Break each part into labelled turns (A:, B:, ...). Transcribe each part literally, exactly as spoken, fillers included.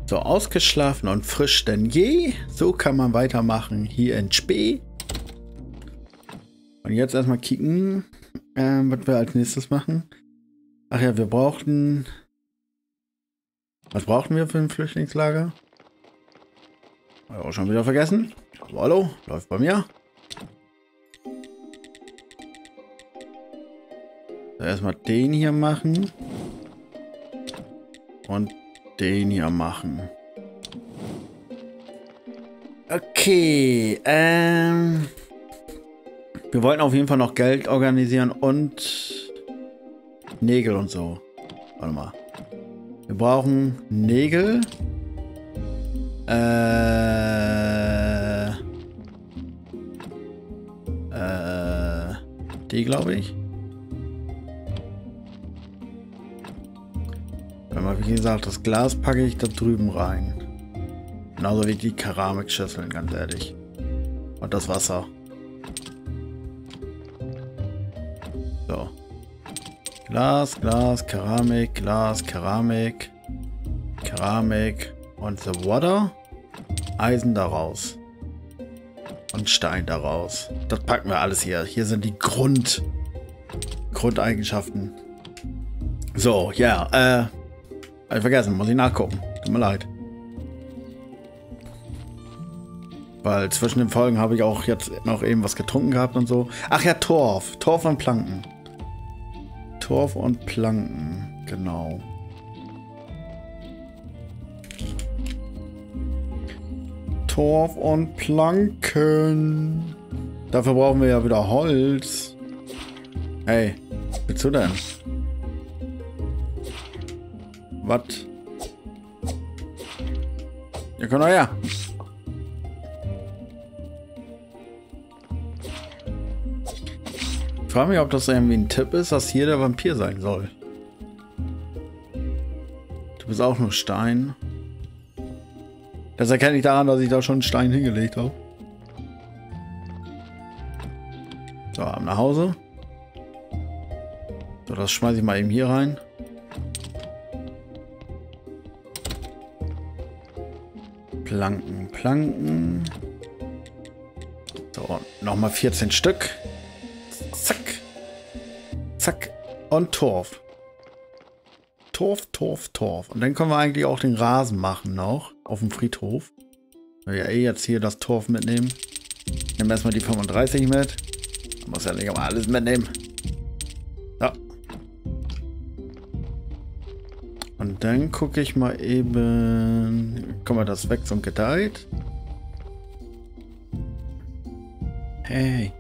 A: So, ausgeschlafen und frisch denn je. So kann man weitermachen hier in Spee. Und jetzt erstmal kicken, äh, was wir als nächstes machen. Ach ja, wir brauchten... Was brauchten wir für ein Flüchtlingslager? Habe ich auch schon wieder vergessen. Aber hallo, läuft bei mir. So, erstmal den hier machen. Und den hier machen. Okay, ähm... wir wollten auf jeden Fall noch Geld organisieren und Nägel und so. Warte mal. Wir brauchen Nägel. Äh... Äh... Die, glaube ich. Wie gesagt, das Glas packe ich da drüben rein. Genauso wie die Keramikschüsseln, ganz ehrlich. Und das Wasser. So. Glas, Glas, Keramik, Glas, Keramik, Keramik und the water. Eisen daraus. Und Stein daraus. Das packen wir alles hier. Hier sind die Grund... Grundeigenschaften. So, ja, äh... hab ich vergessen, muss ich nachgucken. Tut mir leid. Weil zwischen den Folgen habe ich auch jetzt noch eben was getrunken gehabt und so. Ach ja, Torf. Torf und Planken. Torf und Planken. Genau. Torf und Planken. Dafür brauchen wir ja wieder Holz. Hey, was willst du denn? Was? Ja, komm doch her. Ich frage mich, ob das irgendwie ein Tipp ist, dass hier der Vampir sein soll. Du bist auch nur Stein. Das erkenne ich daran, dass ich da schon einen Stein hingelegt habe. So, ab nach Hause. So, das schmeiße ich mal eben hier rein. Planken, Planken. So, nochmal vierzehn Stück. Zack. Zack. Und Torf. Torf, Torf, Torf. Und dann können wir eigentlich auch den Rasen machen noch. Auf dem Friedhof. Weil wir ja eh jetzt hier das Torf mitnehmen. Nehmen wir erstmal die fünfunddreißig mit. Man muss ja nicht immer alles mitnehmen. So. Und dann gucke ich mal eben... Guck mal, das wächst und gedeiht. Hey.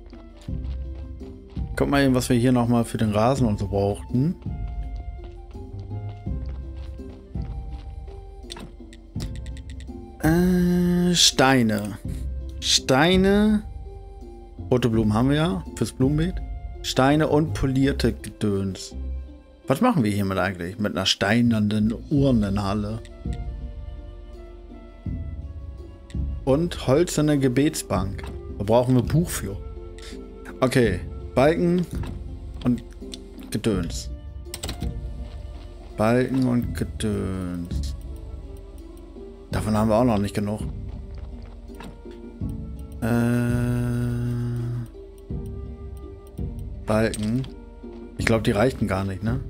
A: Guck mal eben, was wir hier nochmal für den Rasen und so brauchten. Äh, Steine. Steine. Rote Blumen haben wir ja fürs Blumenbeet. Steine und polierte Gedöns. Was machen wir hiermit eigentlich? Mit einer steinernen Urnenhalle. Und hölzerne Gebetsbank. Da brauchen wir Buch für. Okay. Balken und Gedöns. Balken und Gedöns. Davon haben wir auch noch nicht genug. Äh, Balken. Ich glaube, die reichten gar nicht, ne?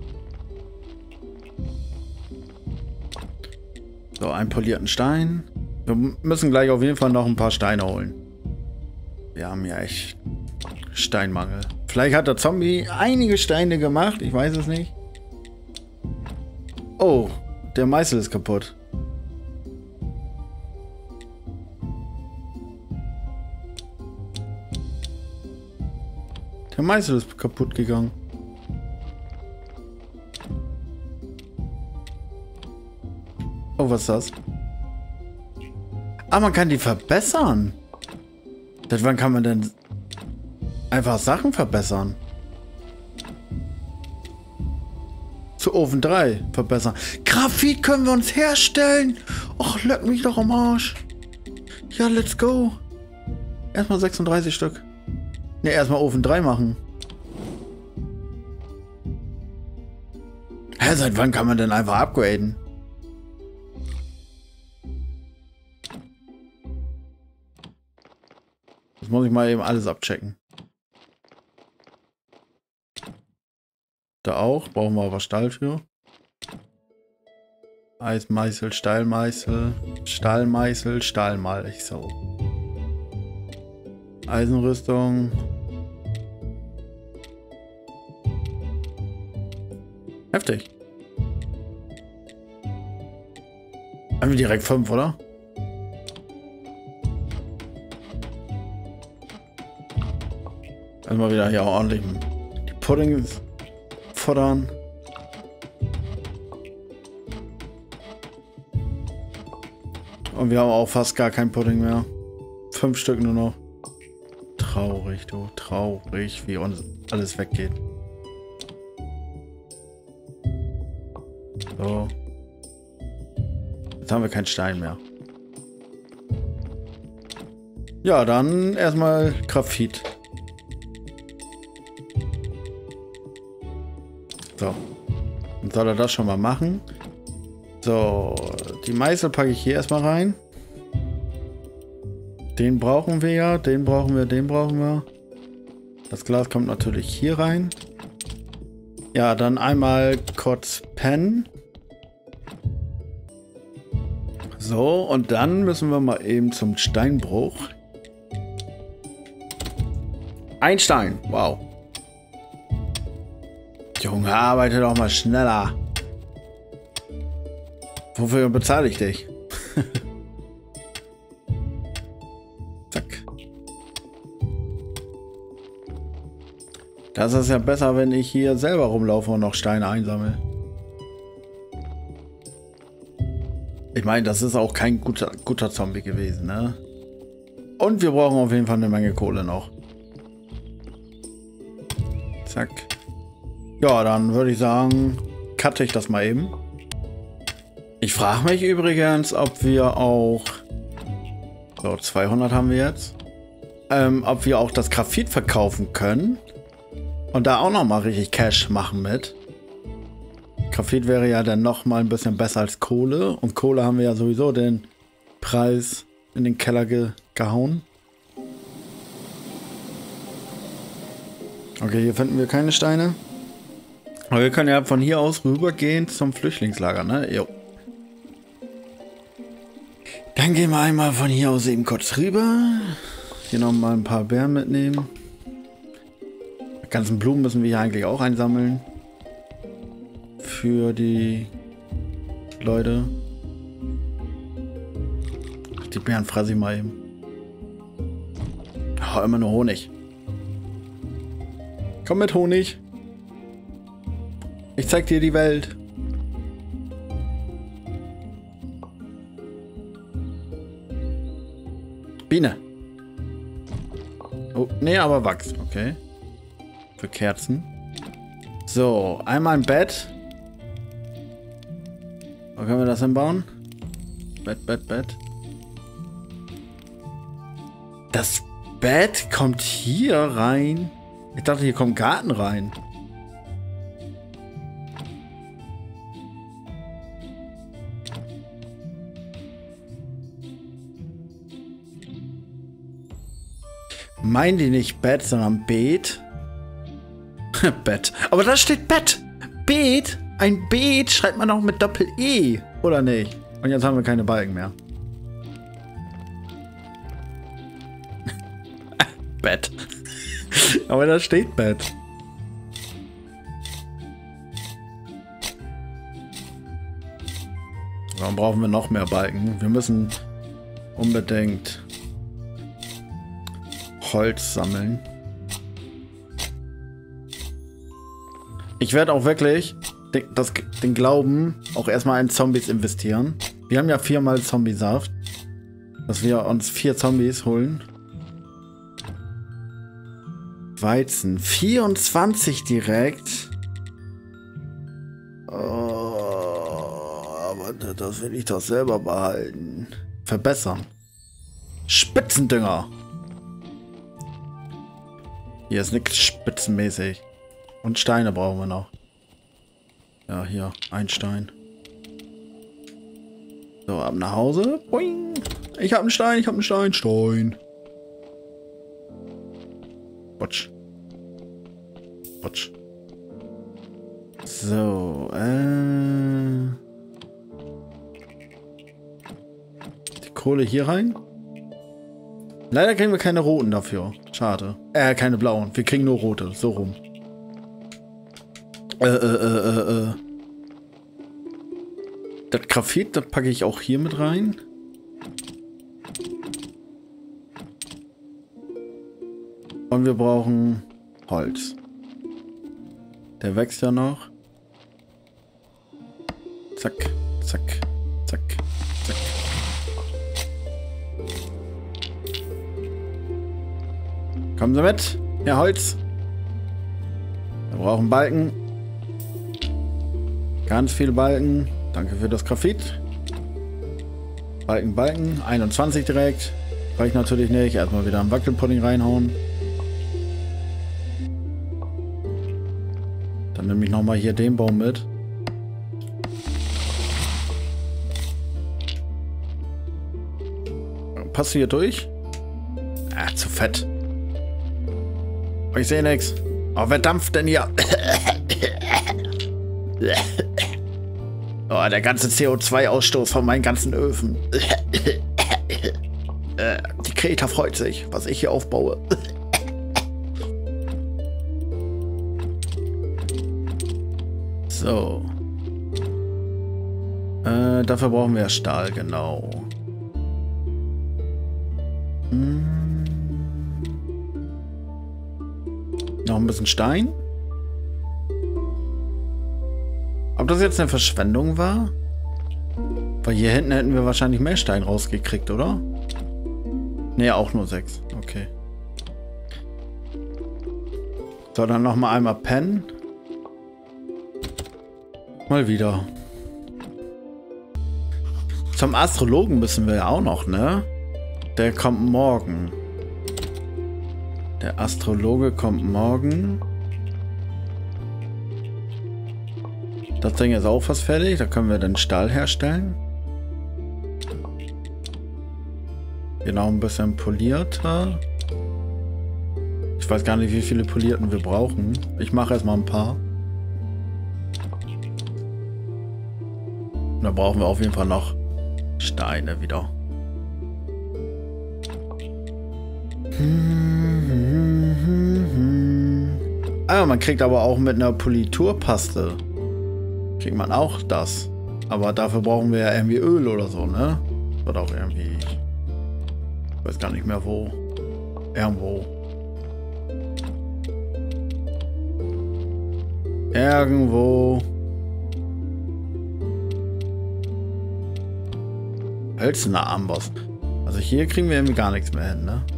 A: So, einen polierten Stein. Wir müssen gleich auf jeden Fall noch ein paar Steine holen. Wir haben ja echt Steinmangel. Vielleicht hat der Zombie einige Steine gemacht. Ich weiß es nicht. Oh, der Meißel ist kaputt. Der Meißel ist kaputt gegangen. Oh, was ist das? Ah, man kann die verbessern. Seit wann kann man denn einfach Sachen verbessern? Zu Ofen drei verbessern. Graphit können wir uns herstellen. Och, leck mich doch am Arsch. Ja, let's go. Erstmal sechsunddreißig Stück. Ne, erstmal Ofen drei machen. Hä, seit wann kann man denn einfach upgraden? Das muss ich mal eben alles abchecken. Da auch. Brauchen wir aber Stahl für. Eismeißel, Stahlmeißel, Stahlmeißel, Stahlmal. Ich so. Eisenrüstung. Heftig. Haben wir direkt fünf, oder? Erstmal wieder hier ordentlich die Puddings futtern. Und wir haben auch fast gar kein Pudding mehr. Fünf Stück nur noch. Traurig, du. Traurig, wie uns alles weggeht. So. Jetzt haben wir keinen Stein mehr. Ja, dann erstmal Graphit. So. Dann soll er das schon mal machen. So, die Meißel packe ich hier erstmal rein. Den brauchen wir ja, den brauchen wir, den brauchen wir. Das Glas kommt natürlich hier rein. Ja, dann einmal kurz Pen. So, und dann müssen wir mal eben zum Steinbruch. Ein Stein, wow. Junge, arbeite doch mal schneller. Wofür bezahle ich dich? Zack. Das ist ja besser, wenn ich hier selber rumlaufe und noch Steine einsammle. Ich meine, das ist auch kein guter, guter Zombie gewesen, ne? Und wir brauchen auf jeden Fall eine Menge Kohle noch. Zack. Ja, dann würde ich sagen, cutte ich das mal eben. Ich frage mich übrigens, ob wir auch... So, zweihundert haben wir jetzt. Ähm, ob wir auch das Graphit verkaufen können. Und da auch noch mal richtig Cash machen mit. Graphit wäre ja dann noch mal ein bisschen besser als Kohle. Und Kohle haben wir ja sowieso den Preis in den Keller ge gehauen. Okay, hier finden wir keine Steine. Aber wir können ja von hier aus rübergehen zum Flüchtlingslager, ne? Jo. Dann gehen wir einmal von hier aus eben kurz rüber. Hier noch mal ein paar Beeren mitnehmen. Die ganzen Blumen müssen wir hier eigentlich auch einsammeln. Für die Leute. Die Beeren fresse ich mal eben. Oh, immer nur Honig. Komm mit Honig. Ich zeig dir die Welt. Biene. Oh, nee, aber Wachs. Okay. Für Kerzen. So, einmal ein Bett. Wo können wir das hinbauen? Bett, Bett, Bett. Das Bett kommt hier rein. Ich dachte, hier kommt Garten rein. Meinen die nicht Bett, sondern Beet? Bett. Aber da steht Bett. Beet. Ein Beet schreibt man auch mit Doppel-E. Oder nicht? Und jetzt haben wir keine Balken mehr. Bett. Aber da steht Bett. Warum brauchen wir noch mehr Balken? Wir müssen unbedingt Holz sammeln. Ich werde auch wirklich den, das, den Glauben auch erstmal in Zombies investieren. Wir haben ja viermal Zombie-Saft. Dass wir uns vier Zombies holen. Weizen. vierundzwanzig direkt. Oh, aber das will ich doch selber behalten. Verbessern. Spitzendünger. Hier ist nichts spitzenmäßig. Und Steine brauchen wir noch. Ja, hier. Ein Stein. So, ab nach Hause. Boing. Ich habe einen Stein, ich habe einen Stein. Stein. Quatsch. So, äh... die Kohle hier rein. Leider kriegen wir keine roten dafür. Schade. Äh, keine blauen. Wir kriegen nur rote. So rum. Äh, äh, äh, äh, äh. Das Graphit, das packe ich auch hier mit rein. Und wir brauchen Holz. Der wächst ja noch. Zack, zack, zack, zack. Kommen Sie mit, Herr Holz. Wir brauchen Balken. Ganz viele Balken. Danke für das Graphit. Balken, Balken. einundzwanzig direkt. Reicht natürlich nicht. Erstmal wieder einen Wackelpudding reinhauen. Dann nehme ich nochmal hier den Baum mit. Passt du hier durch? Ah, zu fett. Ich sehe nichts. Oh, wer dampft denn hier? Oh, der ganze C O zwei Ausstoß von meinen ganzen Öfen. Die Kreta freut sich, was ich hier aufbaue. So. Äh, dafür brauchen wir Stahl, genau. Hm. Noch ein bisschen Stein. Ob das jetzt eine Verschwendung war? Weil hier hinten hätten wir wahrscheinlich mehr Stein rausgekriegt, oder? Ne, auch nur sechs. Okay. So, dann noch mal einmal pennen. Mal wieder. Zum Astrologen müssen wir ja auch noch, ne? Der kommt morgen. Der Astrologe kommt morgen. Das Ding ist auch fast fertig. Da können wir den Stahl herstellen. Genau, ein bisschen polierter. Ich weiß gar nicht, wie viele Polierten wir brauchen. Ich mache erstmal ein paar. Und da brauchen wir auf jeden Fall noch Steine wieder. Ah, man kriegt aber auch mit einer Politurpaste. Kriegt man auch das. Aber dafür brauchen wir ja irgendwie Öl oder so, ne? Oder auch irgendwie... Ich weiß gar nicht mehr wo. Irgendwo. Irgendwo. Hölzerner Amboss. Also hier kriegen wir irgendwie gar nichts mehr hin, ne?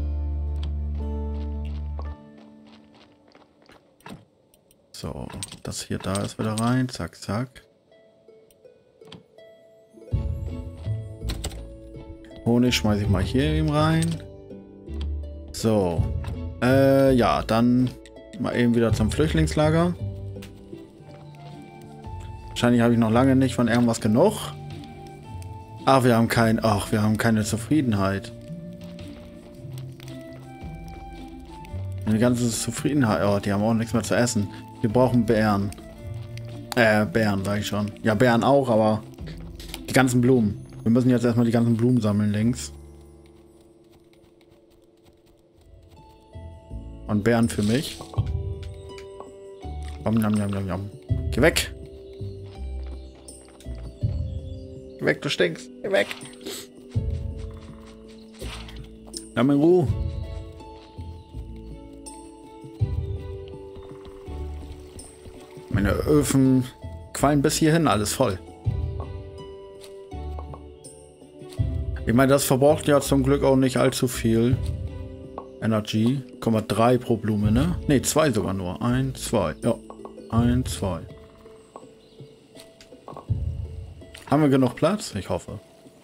A: So, das hier da ist wieder rein. Zack, zack. Honig schmeiße ich mal hier eben rein. So. Äh, ja, dann mal eben wieder zum Flüchtlingslager. Wahrscheinlich habe ich noch lange nicht von irgendwas genug. Ach, wir haben kein, ach, wir haben keine Zufriedenheit. Die ganze Zufriedenheit. Oh, die haben auch nichts mehr zu essen. Wir brauchen Beeren. Äh, Beeren, sag ich schon. Ja, Beeren auch, aber die ganzen Blumen. Wir müssen jetzt erstmal die ganzen Blumen sammeln links. Und Beeren für mich. Nom, nom, nom, nom, nom. Geh weg. Geh weg, du stinkst. Geh weg. Lass mich in Ruhe. Meine Öfen quallen bis hierhin alles voll. Ich meine, das verbraucht ja zum Glück auch nicht allzu viel Energy. Komma drei pro Blume, ne? Ne, zwei sogar nur. Eins, zwei. Ja. Eins, zwei. Haben wir genug Platz? Ich hoffe.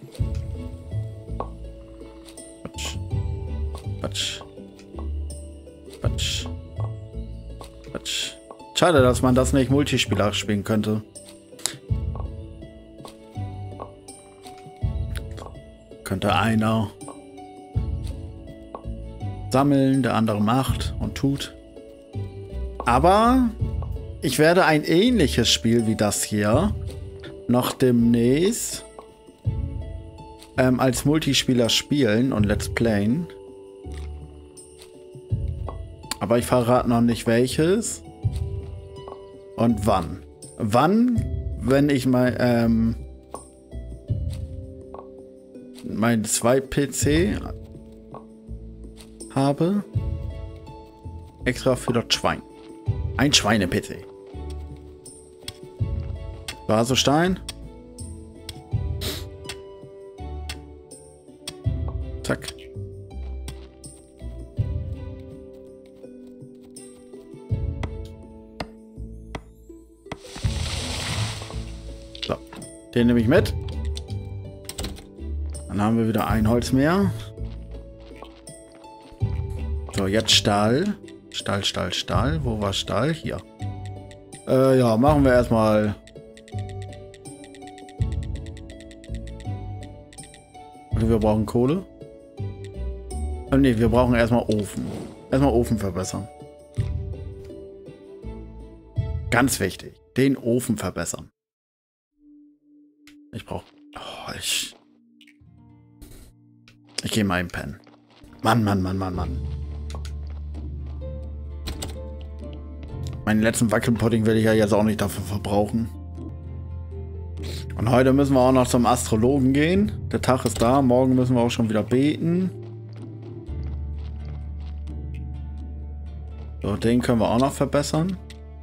A: Quatsch. Quatsch. Quatsch. Quatsch. Schade, dass man das nicht Multispieler spielen könnte. Könnte einer sammeln, der andere macht und tut. Aber ich werde ein ähnliches Spiel wie das hier noch demnächst ähm, als Multispieler spielen und Let's Playen. Aber ich verrate noch nicht welches und wann. Wann, wenn ich mein, ähm, mein Zweit-P C habe. Extra für das Schwein. Ein Schweine-P C. Vase Stein. Zack. So. Den nehme ich mit. Dann haben wir wieder ein Holz mehr. So, jetzt Stahl. Stahl, Stahl, Stahl. Wo war Stahl? Hier. Äh, ja, machen wir erstmal. Oder wir brauchen Kohle. Oh, ne, wir brauchen erstmal Ofen. Erstmal Ofen verbessern. Ganz wichtig. Den Ofen verbessern. Ich brauche. Oh, ich. Ich gehe mal in Pen. Mann, Mann, Mann, Mann, Mann. Meinen letzten Wackelpudding will ich ja jetzt auch nicht dafür verbrauchen. Und heute müssen wir auch noch zum Astrologen gehen. Der Tag ist da. Morgen müssen wir auch schon wieder beten. So, den können wir auch noch verbessern.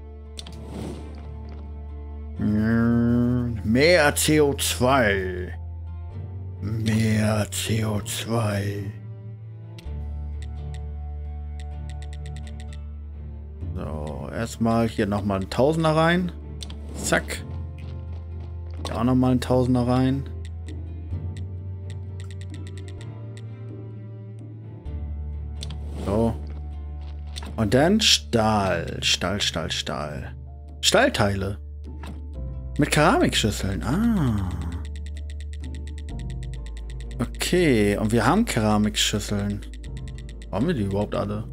A: Mehr C O zwei. Mehr C O zwei. So, erstmal hier nochmal ein Tausender rein. Zack. Hier auch nochmal ein Tausender rein. So. Und dann Stahl. Stahl, Stahl, Stahl. Stahlteile. Mit Keramikschüsseln. Ah. Okay. Und wir haben Keramikschüsseln. Haben wir die überhaupt alle?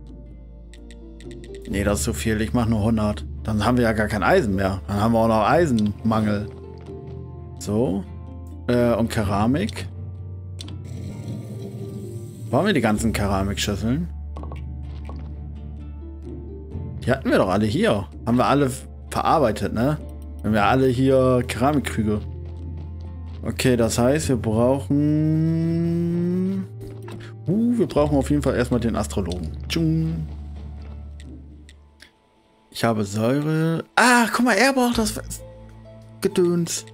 A: Nee, das ist zu viel. Ich mache nur hundert. Dann haben wir ja gar kein Eisen mehr. Dann haben wir auch noch Eisenmangel. So. Äh, und Keramik. Wo haben wir die ganzen Keramikschüsseln? Die hatten wir doch alle hier. Haben wir alle verarbeitet, ne? Haben wir alle hier Keramikkrüge. Okay, das heißt, wir brauchen... Uh, wir brauchen auf jeden Fall erstmal den Astrologen. Tschung. Ich habe Säure. Ah, guck mal, er braucht das Gedöns.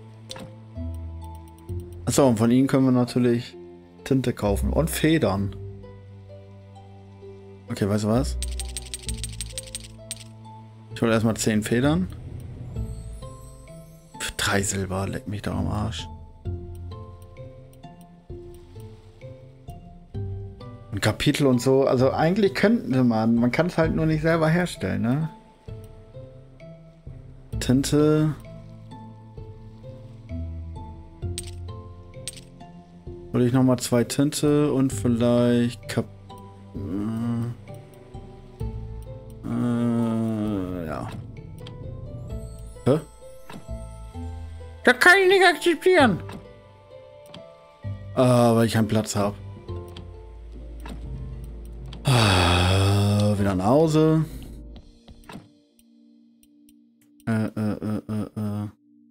A: Achso, und von ihnen können wir natürlich Tinte kaufen. Und Federn. Okay, weißt du was? Ich hole erstmal zehn Federn. Für drei Silber, leck mich da am Arsch. Ein Kapitel und so. Also eigentlich könnte man. Man kann es halt nur nicht selber herstellen, ne? Tinte. Hol ich nochmal zwei Tinte und vielleicht Kap äh, äh, ja. Hä? Das kann ich nicht akzeptieren. Ah, weil ich keinen Platz habe. Ah, wieder nach Hause. Äh, äh, äh, äh, äh.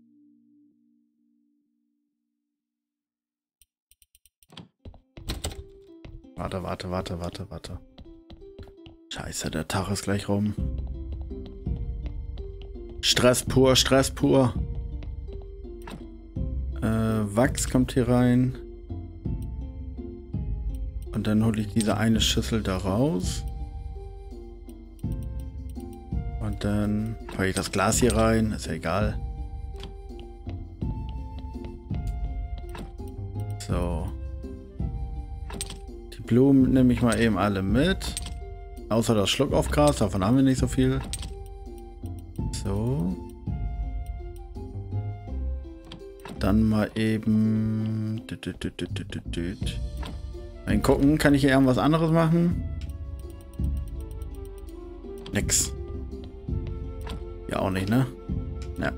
A: Warte, warte, warte, warte, warte. Scheiße, der Tag ist gleich rum. Stress pur, Stress pur. Äh, Wachs kommt hier rein. Und dann hole ich diese eine Schüssel da raus. Und dann packe ich das Glas hier rein. Ist ja egal. So. Die Blumen nehme ich mal eben alle mit. Außer das Schluckaufgras. Davon haben wir nicht so viel. So. Dann mal eben... Mal gucken, kann ich hier irgendwas anderes machen? Nix. Ja, auch nicht, ne? Ja.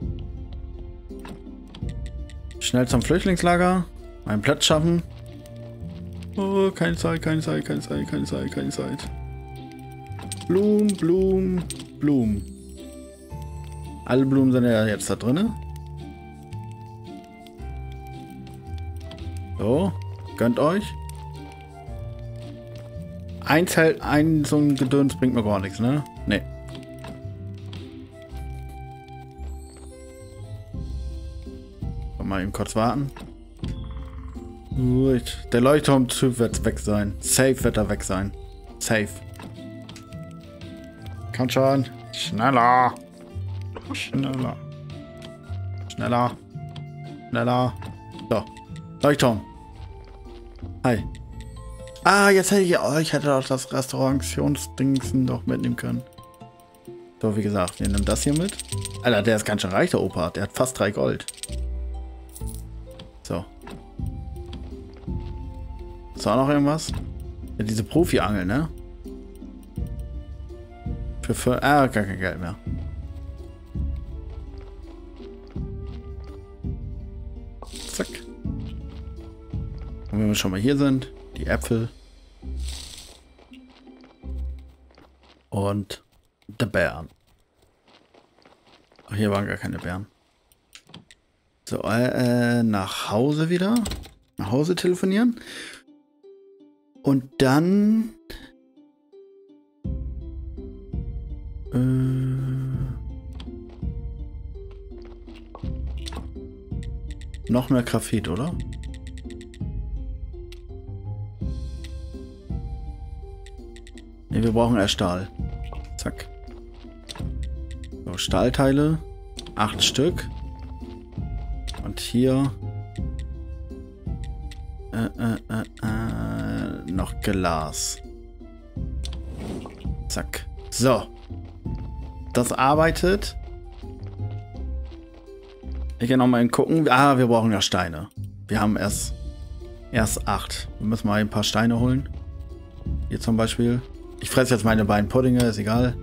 A: Schnell zum Flüchtlingslager. Einen Platz schaffen. Oh, keine Zeit, keine Zeit, keine Zeit, keine Zeit, keine Zeit. Blumen, Blumen, Blumen. Alle Blumen sind ja jetzt da drin. So, gönnt euch. Ein Zelt, ein so ein Gedöns bringt mir gar nichts, ne? Ne. Mal eben kurz warten. Gut. Der Leuchtturm-Typ wird weg sein. Safe wird er weg sein. Safe. Komm schon. Schneller. Schneller. Schneller. Schneller. So. Leuchtturm. Hi. Ah, jetzt hätte ich... Oh, ich hätte auch das Restaurationsdingsen doch mitnehmen können. So, wie gesagt, wir nehmen das hier mit. Alter, der ist ganz schön reich, der Opa. Der hat fast drei Gold. So. Ist auch noch irgendwas? Ja, diese Profi-Angel, ne? Für, für... Ah, gar kein Geld mehr. Zack. Und wenn wir schon mal hier sind, die Äpfel. Und der Bären. Ach, hier waren gar keine Bären. So, äh, nach Hause wieder. Nach Hause telefonieren. Und dann... Äh, noch mehr Graphit, oder? Ne, wir brauchen erst Stahl. Zack. So, Stahlteile. Acht Stück. Und hier äh, äh, äh, äh, noch Glas. Zack. So. Das arbeitet. Ich kann noch mal gucken. Ah, wir brauchen ja Steine. Wir haben erst, erst acht. Wir müssen mal ein paar Steine holen. Hier zum Beispiel. Ich fresse jetzt meine beiden Puddinge, ist egal.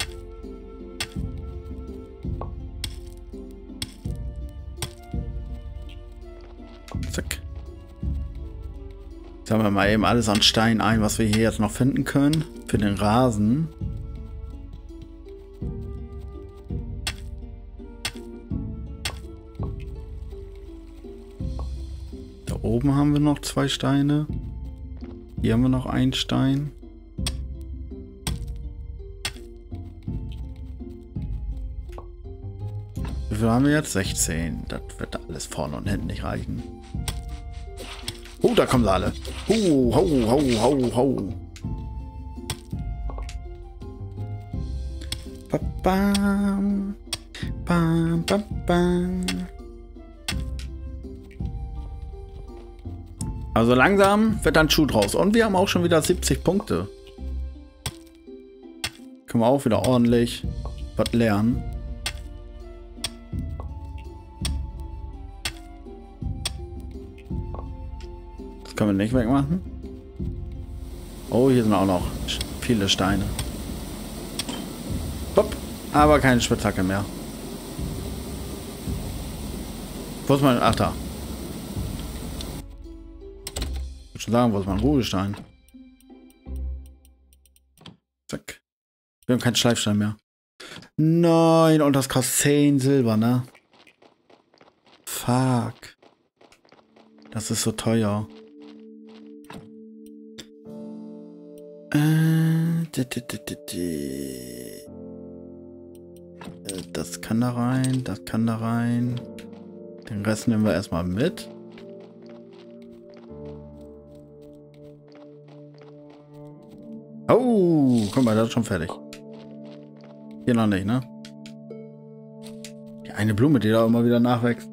A: Zack. Sammeln wir mal eben alles an Stein ein, was wir hier jetzt noch finden können. Für den Rasen. Da oben haben wir noch zwei Steine. Hier haben wir noch einen Stein. Wie viel haben wir jetzt? sechzehn. Das wird alles vorne und hinten nicht reichen. Oh, da kommen sie alle. Oh, ho, ho, ho, ho. Ba, bam. Bam, bam, bam. Also langsam wird dann Schuh draus. Und wir haben auch schon wieder siebzig Punkte. Können wir auch wieder ordentlich was lernen. Das können wir nicht wegmachen. Oh, hier sind auch noch viele Steine. Hopp. Aber keine Spitzhacke mehr. Wo ist mein... Ach, da. Ich würde schon sagen, wo ist mein Ruhestein? Zack. Wir haben keinen Schleifstein mehr. Nein, und das kostet zehn Silber, ne? Fuck. Das ist so teuer. Äh, di, di, di, di, di. Das kann da rein, das kann da rein. Den Rest nehmen wir erstmal mit. Oh, guck mal, das ist schon fertig. Hier noch nicht, ne? Die eine Blume, die da immer wieder nachwächst.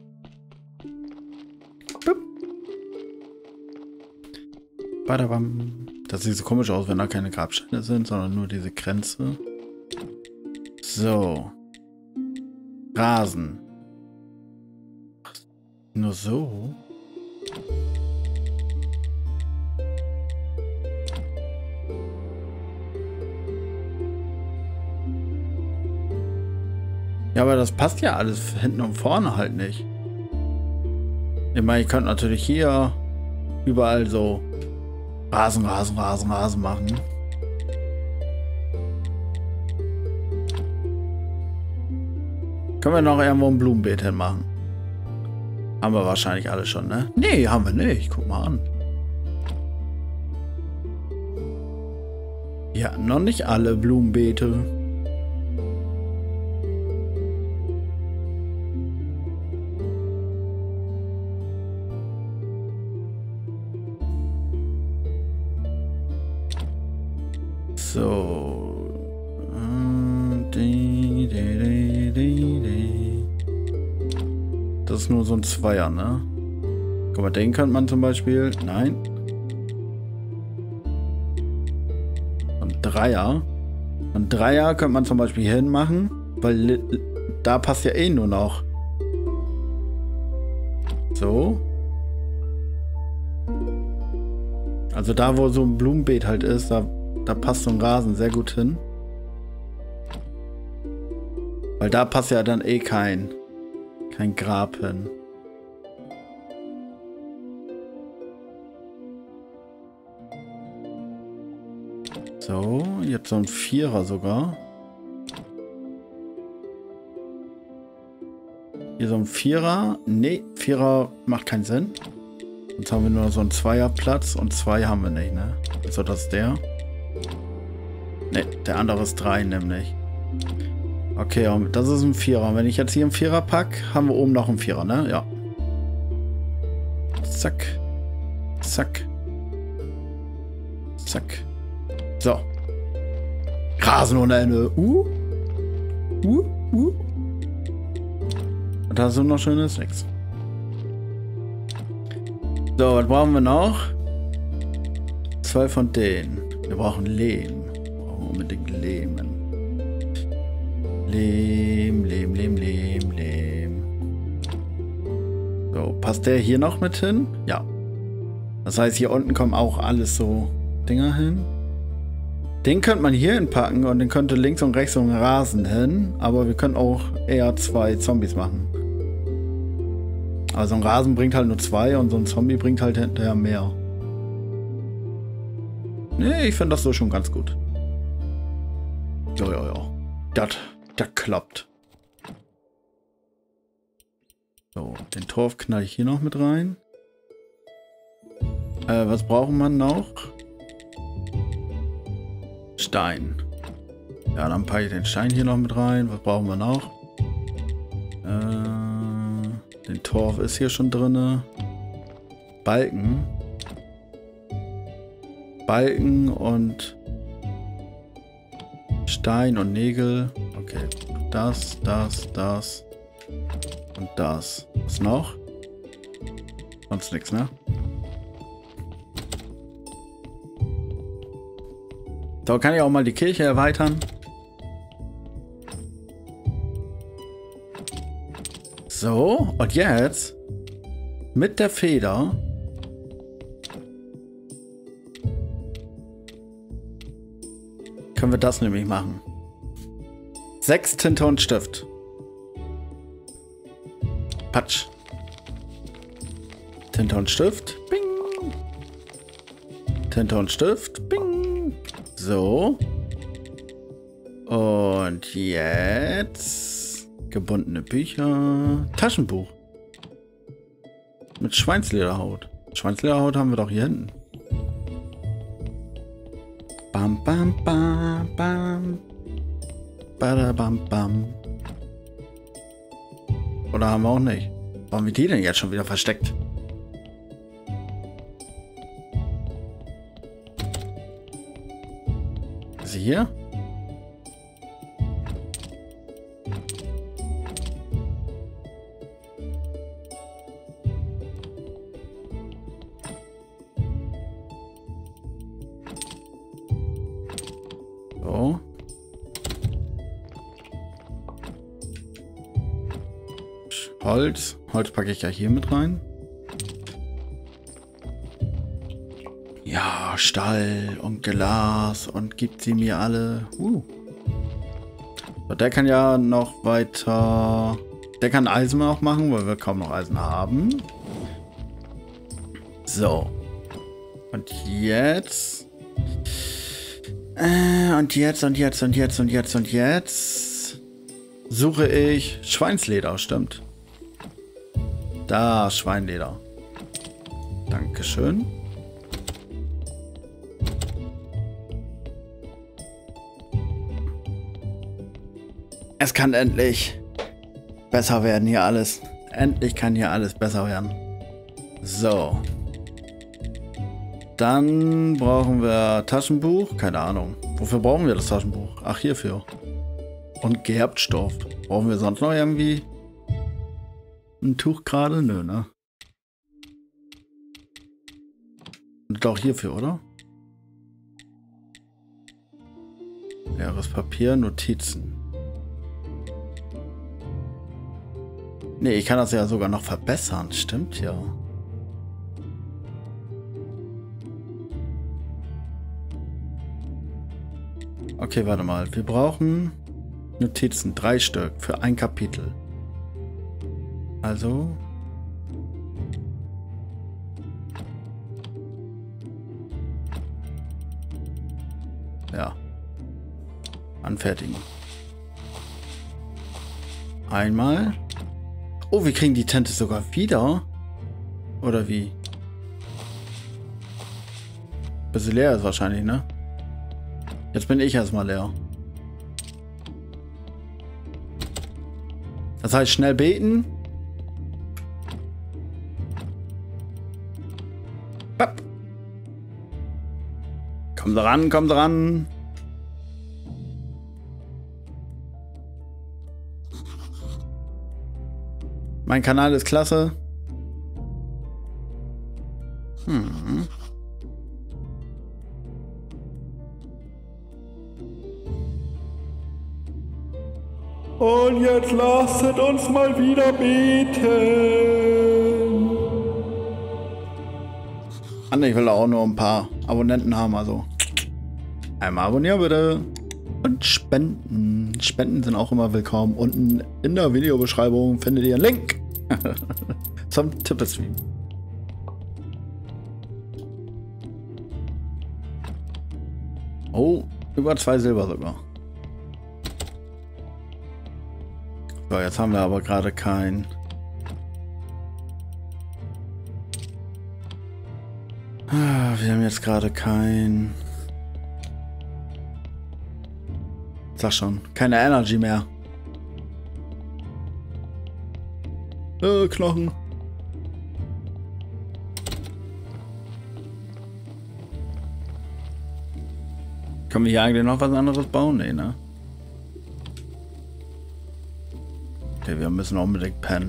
A: Badabam. Das sieht so komisch aus, wenn da keine Grabsteine sind, sondern nur diese Grenze. So. Rasen. Ach, nur so? Ja, aber das passt ja alles hinten und vorne halt nicht. Ich meine, ich könnte natürlich hier überall so Rasen, Rasen, Rasen, Rasen machen. Können wir noch irgendwo ein Blumenbeet hinmachen? Haben wir wahrscheinlich alle schon, ne? Nee, haben wir nicht. Guck mal an. Ja, noch nicht alle Blumenbeete. So. Das ist nur so ein Zweier, ne? Guck mal, den könnte man zum Beispiel... Nein. Ein Dreier. Ein Dreier könnte man zum Beispiel hinmachen, weil da passt ja eh nur noch. So. Also da, wo so ein Blumenbeet halt ist, da, da passt so ein Rasen sehr gut hin. Weil da passt ja dann eh kein, kein Grab hin. So, jetzt so ein Vierer sogar. Hier so ein Vierer. Nee, Vierer macht keinen Sinn. Jetzt haben wir nur so einen Zweierplatz und zwei haben wir nicht, ne? Also das ist der. Ne, der andere ist drei nämlich. Okay, das ist ein Vierer. Wenn ich jetzt hier einen Vierer packe, haben wir oben noch einen Vierer, ne? Ja. Zack. Zack. Zack. So. Rasen ohne Ende. Uh. Uh. Uh. Und da ist noch schönes Nix. So, was brauchen wir noch? Zwei von denen. Wir brauchen Lehm. Wir brauchen unbedingt Lehmen. Lehm, Lehm, Lehm, Lehm, Lehm. So, passt der hier noch mit hin? Ja. Das heißt, hier unten kommen auch alles so Dinger hin. Den könnte man hier hinpacken und den könnte links und rechts so ein Rasen hin. Aber wir können auch eher zwei Zombies machen. Also ein Rasen bringt halt nur zwei und so ein Zombie bringt halt hinterher mehr. Nee, ich finde das so schon ganz gut. Ja, ja, ja. Das, das klappt. So, den Torf knall ich hier noch mit rein. Äh, was braucht man noch? Stein. Ja, dann packe ich den Stein hier noch mit rein. Was brauchen wir noch? Äh, den Torf ist hier schon drin. Balken. Balken und Stein und Nägel. Okay. Das, das, das und das. Was noch? Sonst nichts, ne? So, kann ich auch mal die Kirche erweitern. So, und jetzt mit der Feder können wir das nämlich machen. Sechs Tinte und Stift. Patsch. Tinte und Stift. Bing. Tinte und Stift. Bing. So. Und jetzt gebundene Bücher. Taschenbuch. Mit Schweinslederhaut. Schweinslederhaut haben wir doch hier hinten. Bam, bam, bam, bam. Bada, bam, bam. Oder haben wir auch nicht? Warum haben wir die denn jetzt schon wieder versteckt? Ist sie hier? So. Holz. Holz packe ich ja hier mit rein. Ja, Stall und Glas und gibt sie mir alle. Uh. So, der kann ja noch weiter... Der kann Eisen noch machen, weil wir kaum noch Eisen haben. So. Und jetzt... Äh, und jetzt, und jetzt, und jetzt, und jetzt, und jetzt... Suche ich Schweinsleder, stimmt. Da, Schweinleder. Dankeschön. Es kann endlich besser werden hier alles. Endlich kann hier alles besser werden. So. Dann brauchen wir Taschenbuch. Keine Ahnung. Wofür brauchen wir das Taschenbuch? Ach, hierfür. Und Gerbstoff. Brauchen wir sonst noch irgendwie ein Tuch gerade? Nö, ne? Und auch hierfür, oder? Leeres Papier, Notizen. Nee, ich kann das ja sogar noch verbessern. Stimmt ja. Okay, warte mal. Wir brauchen Notizen. Drei Stück für ein Kapitel. Also... Ja. Anfertigen. Einmal. Oh, wir kriegen die Tente sogar wieder. Oder wie? Bisschen leer ist wahrscheinlich, ne? Jetzt bin ich erstmal leer. Das heißt, schnell beten. Hopp. Kommt ran, kommt ran. Mein Kanal ist klasse. Hm. Und jetzt lasst uns mal wieder beten. Ah, ich will auch nur ein paar Abonnenten haben, also. Einmal abonnieren bitte. Und Spenden. Spenden sind auch immer willkommen. Unten in der Videobeschreibung findet ihr einen Link zum Tippestream. Oh, über zwei Silber sogar. So, jetzt haben wir aber gerade kein... Ah, wir haben jetzt gerade kein... Sag schon, keine Energy mehr. Äh, Knochen. Können wir hier eigentlich noch was anderes bauen? Nee, ne? Okay, wir müssen unbedingt pennen.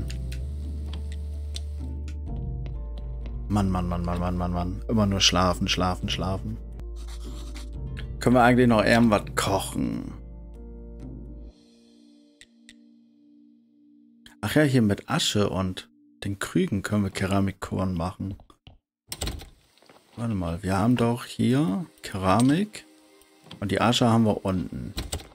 A: Mann, Mann, Mann, Mann, Mann, Mann, Mann. Immer nur schlafen, schlafen, schlafen. Können wir eigentlich noch irgendwas kochen? Ach ja, hier mit Asche und den Krügen können wir Keramikkorn machen. Warte mal, wir haben doch hier Keramik und die Asche haben wir unten.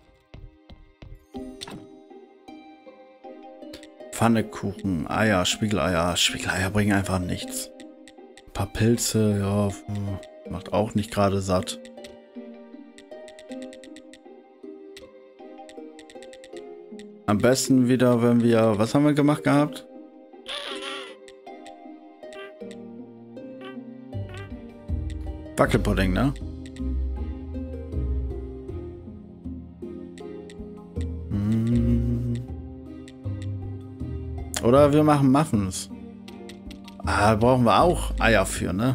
A: Pfannekuchen, Eier, Spiegeleier. Spiegeleier bringen einfach nichts. Ein paar Pilze, ja, macht auch nicht gerade satt. Am besten wieder, wenn wir... Was haben wir gemacht gehabt? Wackelpudding, ne? Hm. Oder wir machen Muffins. Ah, da brauchen wir auch Eier für, ne?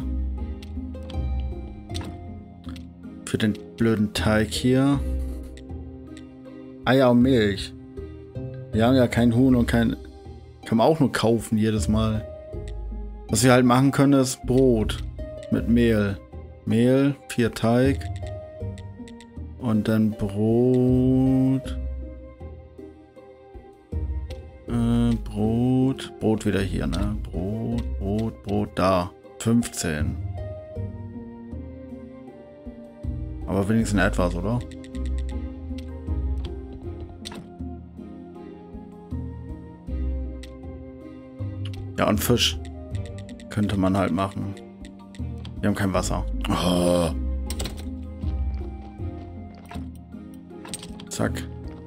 A: Für den blöden Teig hier. Eier und Milch. Wir haben ja kein Huhn und kein... Kann man auch nur kaufen jedes Mal. Was wir halt machen können, ist Brot. Mit Mehl. Mehl, vier Teig. Und dann Brot. Äh, Brot. Brot wieder hier, ne? Brot, Brot, Brot. Da. fünfzehn. Aber wenigstens etwas, oder? Ja, und Fisch könnte man halt machen. Wir haben kein Wasser. Oh. Zack.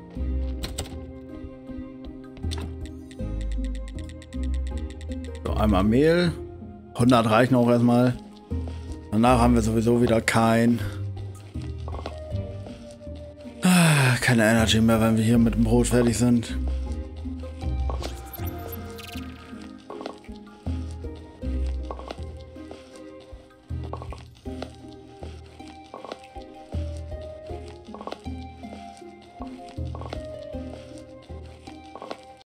A: So, einmal Mehl. hundert reichen auch erstmal. Danach haben wir sowieso wieder kein... Ah, keine Energy mehr, wenn wir hier mit dem Brot fertig sind.